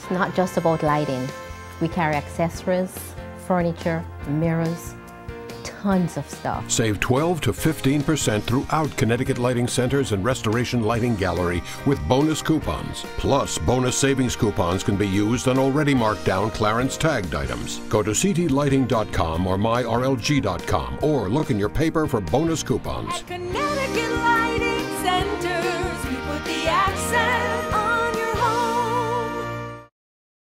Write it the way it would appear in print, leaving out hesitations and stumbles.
It's not just about lighting. We carry accessories, furniture, mirrors, tons of stuff. Save 12 to 15% throughout Connecticut Lighting Centers and Restoration Lighting Gallery with bonus coupons. Plus, bonus savings coupons can be used on already marked down Clarence tagged items. Go to ctlighting.com or myrlg.com or look in your paper for bonus coupons. At Connecticut Lighting Centers, we put the accent